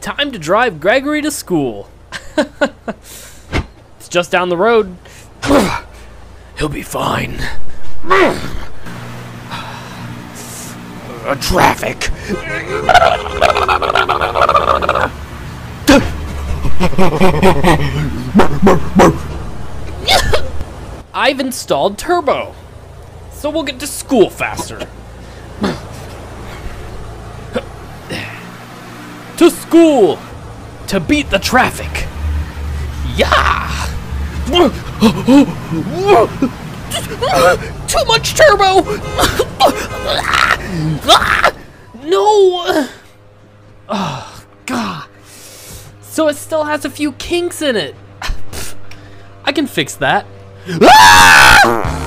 Time to drive Gregory to school. It's just down the road. He'll be fine. Traffic. I've installed turbo, so we'll get to school faster. To school! To beat the traffic! Yeah! Too much turbo! No! Oh, God. So it still has a few kinks in it. I can fix that.